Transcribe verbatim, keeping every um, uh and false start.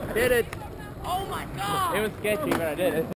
Did it. Oh my god! It was sketchy, but I did it.